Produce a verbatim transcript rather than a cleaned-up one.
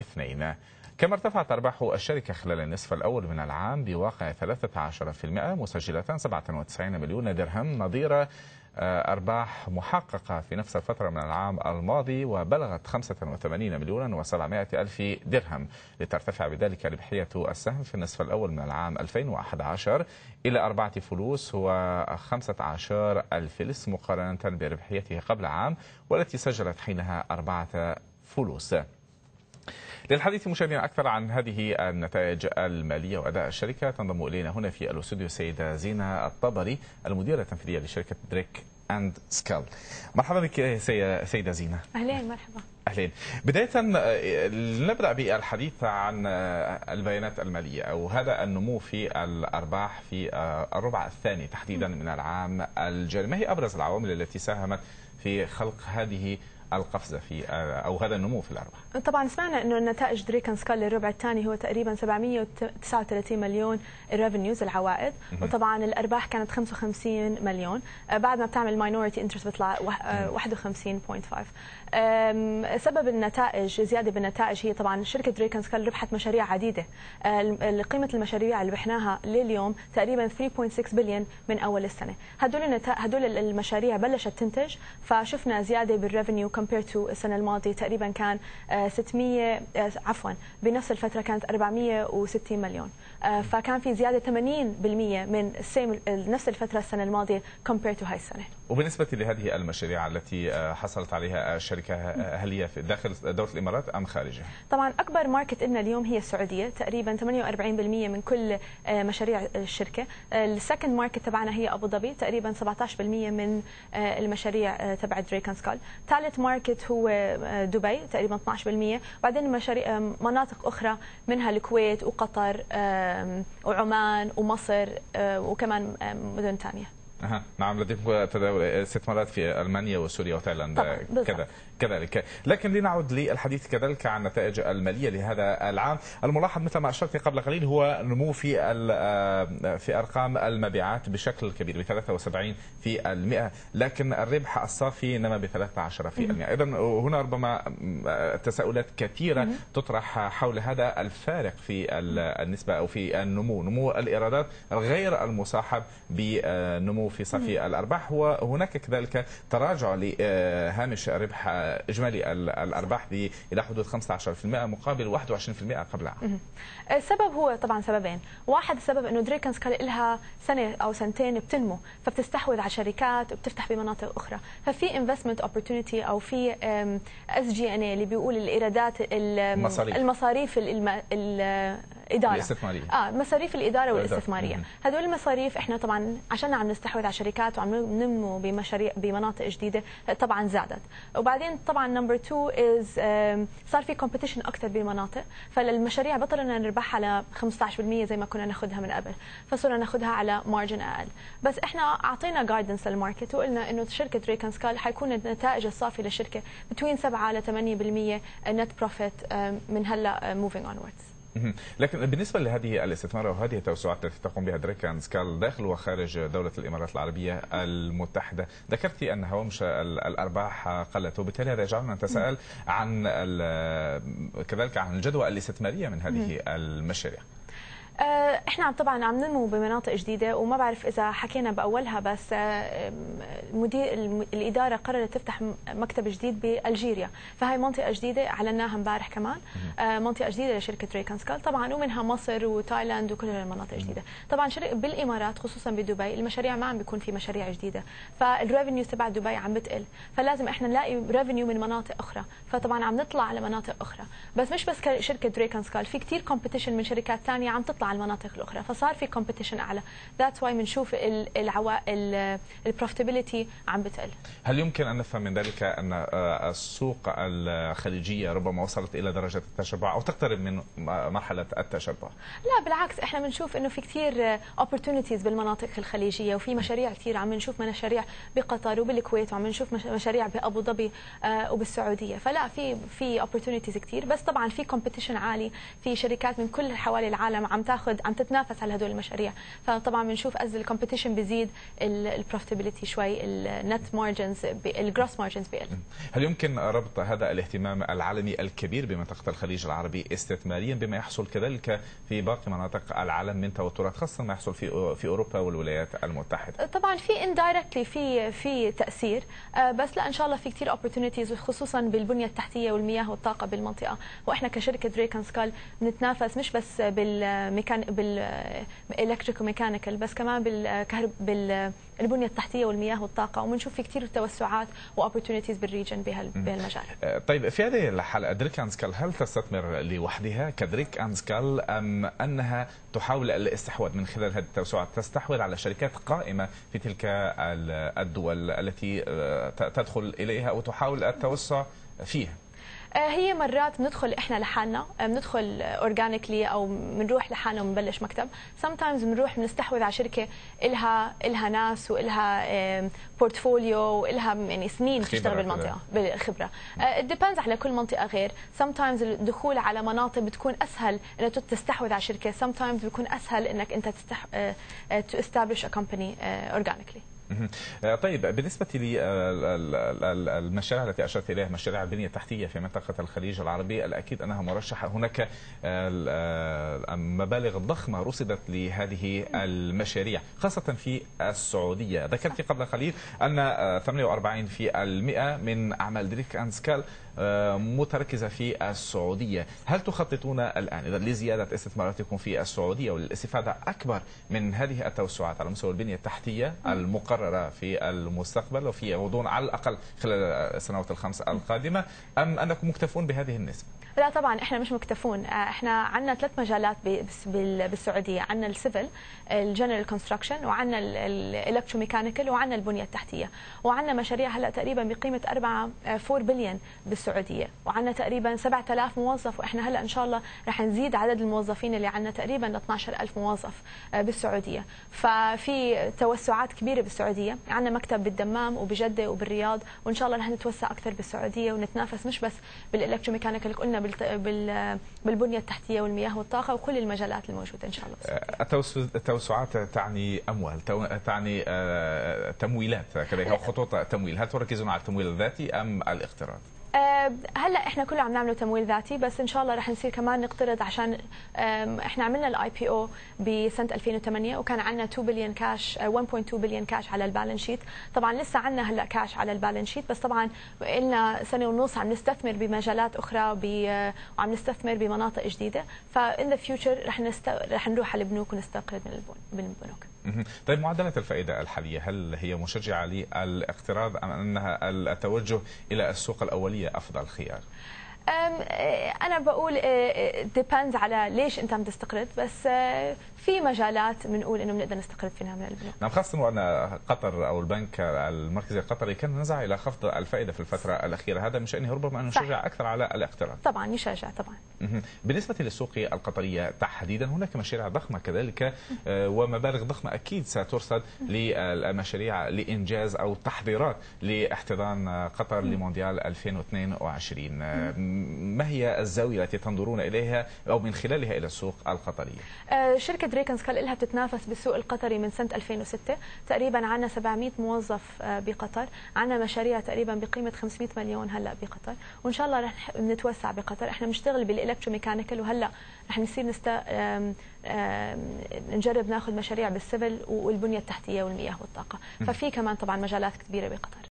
اثنين. كما ارتفعت أرباح الشركة خلال النصف الأول من العام بواقع ثلاثة عشر بالمئة مسجلة سبعة وتسعين مليون درهم، نظير أرباح محققة في نفس الفترة من العام الماضي وبلغت خمسة وثمانين مليون وسبعمائة ألف درهم، لترتفع بذلك ربحية السهم في النصف الأول من العام ألفين وأحد عشر إلى أربعة فلوس وخمسة عشر الفلس مقارنة بربحيته قبل عام والتي سجلت حينها أربعة فلوس. للحديث مشاهدينا أكثر عن هذه النتائج المالية وأداء الشركة تنضم إلينا هنا في الاستوديو السيدة زينة الطبري المديرة التنفيذية لشركة دريك أند سكال. مرحبا بك سيدة زينة. أهلين مرحبا. أهلين. بداية نبدأ بالحديث عن البيانات المالية أو هذا النمو في الأرباح في الربع الثاني تحديدا من العام الجاري. ما هي أبرز العوامل التي ساهمت في خلق هذه القفزة في أو هذا النمو في الأرباح؟ طبعا سمعنا انه النتائج دريك اند سكال للربع الثاني هو تقريبا سبعمائة وتسعة وثلاثين مليون الريفنيوز العوائد، وطبعا الارباح كانت خمسة وخمسين مليون، بعد ما بتعمل ماينورتي انترست بتطلع واحد وخمسين فاصلة خمسة. سبب النتائج زياده بالنتائج هي طبعا شركه دريك اند سكال ربحت مشاريع عديده، قيمه المشاريع اللي ربحناها لليوم تقريبا ثلاثة فاصلة ستة بليون من اول السنه. هدول هدول المشاريع بلشت تنتج، فشفنا زياده بالريفنيو كومبير تو السنه الماضيه تقريبا كان ستمائة عفوا بنفس الفتره كانت أربعمائة وستين مليون، فكان في زياده ثمانين بالمئة من السيم نفس الفتره السنه الماضيه كومبير تو هاي السنه. وبالنسبه لهذه المشاريع التي حصلت عليها الشركه، هل هي في داخل دوله الامارات ام خارجها؟ طبعا اكبر ماركت لنا اليوم هي السعوديه، تقريبا ثمانية وأربعين بالمئة من كل مشاريع الشركه. السكند ماركت تبعنا هي ابو ظبي، تقريبا سبعة عشر بالمئة من المشاريع تبع دريك اند سكال. ثالث ماركت هو دبي تقريبا اثني عشر بالمئة، بعدين مشاريع مناطق اخرى منها الكويت وقطر وعمان ومصر وكمان مدن ثانيه. أها نعم، لديكم استثمارات في المانيا وسوريا وتايلاند كذا كذلك. لكن لنعود للحديث كذلك عن النتائج الماليه لهذا العام. الملاحظ مثل ما اشرت قبل قليل هو نمو في في ارقام المبيعات بشكل كبير ب ثلاثة وسبعين بالمئة، لكن الربح الصافي نما ب ثلاثة عشر بالمئة. اذا هنا ربما تساؤلات كثيره تطرح حول هذا الفارق في النسبه او في النمو، نمو الايرادات غير المصاحب بنمو في صافي الارباح، وهناك كذلك تراجع لهامش ربح اجمالي الارباح الى حدود خمسة عشر بالمئة مقابل واحد وعشرين بالمئة قبل عام. السبب هو طبعا سببين، واحد السبب انه دريك اند سكال لها سنه او سنتين بتنمو، فبتستحوذ على شركات وبتفتح بمناطق اخرى، ففي انفستمنت اوبورتونيتي او في اس جي ان اي اللي بيقول الايرادات المصاريف, المصاريف الاداره الاستثماريه اه مصاريف الاداره والاستثماريه. هذول المصاريف احنا طبعا عشان عم نستحوذ على شركات وعم ننمو بمشاريع بمناطق جديده طبعا زادت. وبعدين طبعا نمبر اثنين از صار في كومبيتيشن اكثر بالمناطق، فالمشاريع بطلنا نربحها على خمسة عشر بالمئة زي ما كنا ناخذها من قبل، فصرنا ناخذها على مارجن اقل. بس احنا اعطينا جايدنس للماركت وقلنا انه شركه دريك اند سكال حيكون النتائج الصافي للشركه بين سبعة ل ثمانية بالمئة نت بروفيت من هلا موفينج اونوردز. لكن بالنسبه لهذه الاستثمار وهذه التوسعات التي تقوم بها دريك اند سكال داخل وخارج دوله الامارات العربيه المتحده، ذكرت ان هوامش الارباح قلت، وبالتالي هذا يجعلنا نتساءل عن كذلك عن الجدوى الاستثماريه من هذه المشاريع. احنا طبعا عم ننمو بمناطق جديده، وما بعرف اذا حكينا باولها بس مدير الاداره قررت تفتح مكتب جديد بالجيريا، فهي منطقه جديده اعلناها امبارح كمان، منطقه جديده لشركه دريك اند سكال طبعا، ومنها مصر وتايلاند وكل المناطق جديده. طبعا بالامارات خصوصا بدبي المشاريع ما عم بيكون في مشاريع جديده، فالريفنيو تبع دبي عم بتقل، فلازم احنا نلاقي ريفنيو من مناطق اخرى، فطبعا عم نطلع على مناطق اخرى. بس مش بس شركه دريك اند سكال، في كثير كومبيتيشن من شركات ثانيه عم تطلع على المناطق الاخرى، فصار في كومبيتيشن اعلى، ذاتس واي بنشوف العوائل البروفيتابيلتي عم بتقل. هل يمكن ان نفهم من ذلك ان السوق الخليجيه ربما وصلت الى درجه التشبع او تقترب من مرحله التشبع؟ لا بالعكس، احنا بنشوف انه في كثير اوبورتونيتيز بالمناطق الخليجيه، وفي مشاريع كثير عم نشوف مشاريع بقطر وبالكويت، وعم نشوف مشاريع بابو ظبي وبالسعوديه، فلا في في اوبورتونيتيز كثير، بس طبعا في كومبيتيشن عالي، في شركات من كل حوالي العالم عم تاخذ تاخذ عم تتنافس على هدول المشاريع. فطبعا بنشوف از الكومبيتيشن بيزيد البروفيتابيلتي شوي، النت مارجنز الجروس مارجنز بيقل. هل يمكن ربط هذا الاهتمام العالمي الكبير بمنطقه الخليج العربي استثماريا بما يحصل كذلك في باقي مناطق العالم من توترات، خاصه ما يحصل في في اوروبا والولايات المتحده؟ طبعا في اندايركتلي في في تاثير، بس لا ان شاء الله في كثير اوبورتونيتيز خصوصا بالبنيه التحتيه والمياه والطاقه بالمنطقه. واحنا كشركه دريك اند سكال بنتنافس مش بس بالميكان بالالكتريك وميكانيكال، بس كمان بالكهرب بالبنيه التحتيه والمياه والطاقه، وبنشوف في كثير توسعات واوبورتونيتيز بالريجن بهالمجال. طيب في هذه الحلقه دريك اند سكال هل تستثمر لوحدها كدريك اند سكال ام انها تحاول الاستحواذ من خلال هذه التوسعات، تستحوذ على شركات قائمه في تلك الدول التي تدخل اليها او تحاول التوسع فيها؟ هي مرات بندخل احنا لحالنا، بندخل اورجانيكلي او بنروح لحالنا وبنبلش مكتب، سم تايمز بنروح بنستحوذ على شركه الها الها ناس والها بورتفوليو والها يعني سنين بتشتغل بالمنطقه بالخبره. it depends على كل منطقه غير، سم تايمز الدخول على مناطق بتكون اسهل انك تستحوذ على شركه، سم تايمز بيكون اسهل انك انت تستح to establish a company organically. طيب بالنسبة للمشاريع التي أشرت إليها، مشاريع البنية التحتية في منطقة الخليج العربي، الأكيد أنها مرشحة. هناك مبالغ ضخمة رصدت لهذه المشاريع خاصة في السعودية. ذكرت قبل قليل أن ثمانية وأربعين بالمئة من أعمال دريك أند سكال متركزة في السعودية. هل تخططون الآن إذا لزيادة استثماراتكم في السعودية وللاستفادة أكبر من هذه التوسعات على مستوى البنية التحتية المقررة في المستقبل وفي غضون على الأقل خلال السنوات الخمس القادمة، أم أنكم مكتفون بهذه النسبة؟ لا طبعا احنا مش مكتفون، احنا عندنا ثلاث مجالات بالسعوديه، عندنا السيفل، الجنرال كونستراكشن، وعندنا الالكتروميكانيكال، وعندنا البنيه التحتيه، وعندنا مشاريع هلا تقريبا بقيمه أربعة بليون بالسعوديه، وعندنا تقريبا سبعة آلاف موظف، واحنا هلا ان شاء الله رح نزيد عدد الموظفين اللي عندنا تقريبا ل اثنعش ألف موظف بالسعوديه. ففي توسعات كبيره بالسعوديه، عندنا مكتب بالدمام وبجده وبالرياض، وان شاء الله رح نتوسع اكثر بالسعوديه ونتنافس مش بس بالالكتروميكانيكال، قلنا بالبنيه التحتيه والمياه والطاقه وكل المجالات الموجوده ان شاء الله. التوسعات تعني اموال، تعني تمويلات كذلك او خطوط تمويل، هل تركزون على التمويل الذاتي ام الاقتراض؟ هلا احنا كله عم نعمله تمويل ذاتي، بس ان شاء الله رح نصير كمان نقترض، عشان احنا عملنا الاي بي او بسنه ألفين وثمانية وكان عندنا اثنين بليون كاش، واحد فاصلة اثنين بليون كاش على البالانس شيت. طبعا لسه عندنا هلا كاش على البالانس شيت، بس طبعا لنا سنه ونص عم نستثمر بمجالات اخرى وعم نستثمر بمناطق جديده، فان ذا فيوتشر رح نست... رح نروح على البنوك ونستقرض من البنوك. طيب معدلات الفائده الحاليه هل هي مشجعه للاقتراض ام انها التوجه الى السوق الاوليه افضل خيار؟ أنا بقول ديبندز على ليش أنت عم تستقرض، بس في مجالات بنقول إنه بنقدر نستقرض فيها من البنوك. نعم، خاصة وأن قطر أو البنك المركزي القطري كان نزع إلى خفض الفائدة في الفترة الأخيرة، هذا من شأنه ربما أن يشجع أكثر على الاقتراض. طبعا يشجع طبعا. بالنسبة للسوق القطرية تحديدا هناك مشاريع ضخمة كذلك ومبالغ ضخمة أكيد سترصد للمشاريع لإنجاز أو تحضيرات لاحتضان قطر لمونديال ألفين واثنين وعشرين. ما هي الزاوية التي تنظرون إليها أو من خلالها إلى السوق القطرية؟ شركة دريك اند سكال لها بتتنافس بالسوق القطري من سنة ألفين وستة، تقريبا عندنا سبعمئة موظف بقطر، عندنا مشاريع تقريبا بقيمة خمسمئة مليون هلا بقطر، وإن شاء الله رح نتوسع بقطر. احنا بنشتغل بالإلكتروميكانيكال، وهلا رح نصير نست... نجرب ناخذ مشاريع بالسيفل والبنية التحتية والمياه والطاقة، ففي كمان طبعا مجالات كبيرة بقطر.